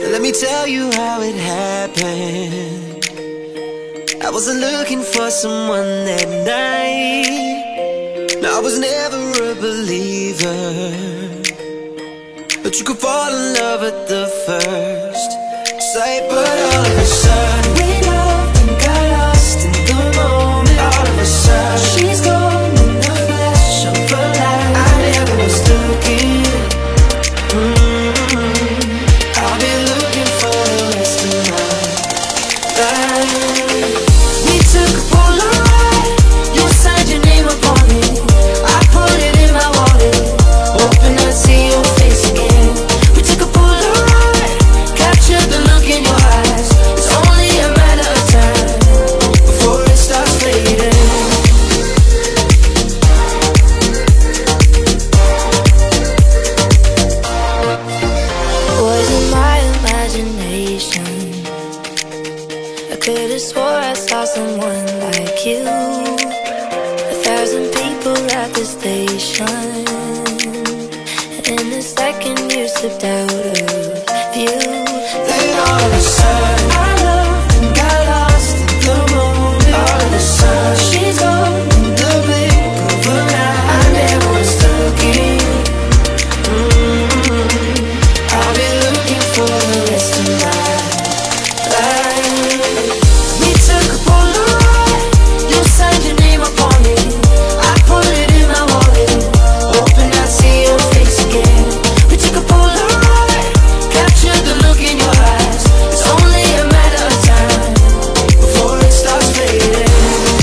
Let me tell you how it happened. I wasn't looking for someone that night. No, I was never a believer, but you could fall in love at the first sight. But all of a sudden we loved and got lost in the moment. All of a sudden she's gone in the flash of a light. I never was looking. I'll be looking for the rest of my life. We took a Polaroid, you signed your name upon it. I put it in my wallet, hoping I'd see your face again. We took a Polaroid, captured the look in your eyes. It's only a matter of time before it starts fading. Was it my imagination? I could've swore I saw someone like you. 1,000 people at the station, and in a second you slipped out of view. Then all of a sudden I loved and got lost in the moment. All of a sudden she's gone in the blink of an eye. I never was looking. I'll be looking for the rest of my life. We took a Polaroid, you signed your name upon it. I put it in my wallet, hoping I'd see your face again. We took a Polaroid, captured the look in your eyes. It's only a matter of time before it starts fading.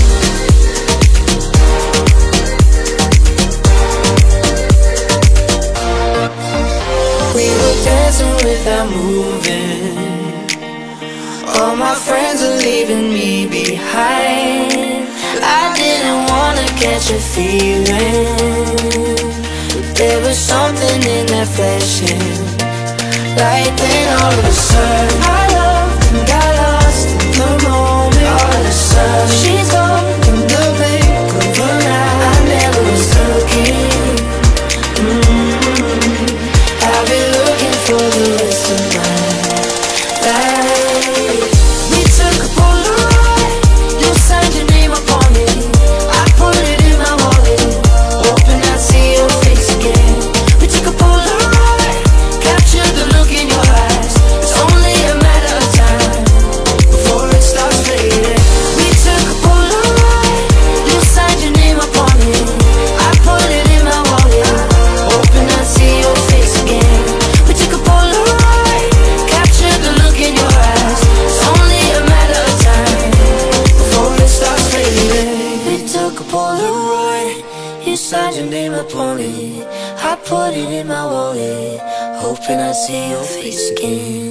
We were dancing without moving. All my friends are leaving me behind. I didn't wanna catch a feeling, but there was something in that flashing light. Then all of a sudden I loved and got lost in the moment. All of a sudden she's gone in the blink of an eye. I never was looking. I'll be looking for the rest of my life. We took a Polaroid, you signed your name upon it. I put it in my wallet, hoping I'd see your face again. We took a Polaroid, captured the look in your eyes. It's only a matter of time before it starts fading. We took a Polaroid, you signed your name upon it. I put it in my wallet, hoping I'd see your face again. We took a Polaroid, captured the look in your eyes. It's only a matter of time before it starts fading. We took a Polaroid, you signed your name upon it. I put it in my wallet, hoping I'd see your face again.